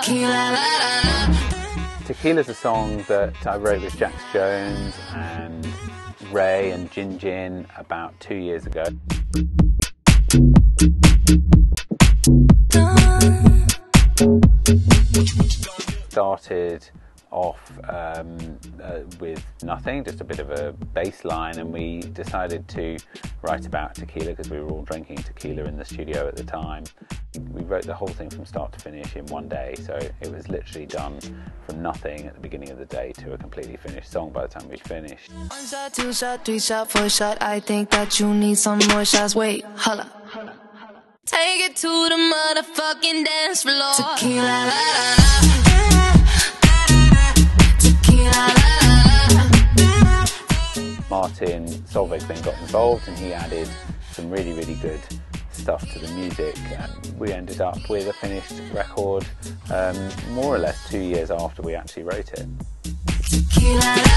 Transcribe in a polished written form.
Tequila's a song that I wrote with Jax Jones and RAYE and Jin about 2 years ago. Started off with nothing, just a bit of a bass line, and we decided to write about tequila because we were all drinking tequila in the studio at the time. We wrote the whole thing from start to finish in one day, so it was literally done from nothing at the beginning of the day to a completely finished song by the time we finished. 1 shot, 2 shot, 3 shot, 4 shot. I think that you need some more shots. Wait, holla. Take it to the motherfucking dance floor. Tequila, Martin Solvieg then got involved and he added some really good stuff to the music, and we ended up with a finished record more or less 2 years after we actually wrote it. Tequila.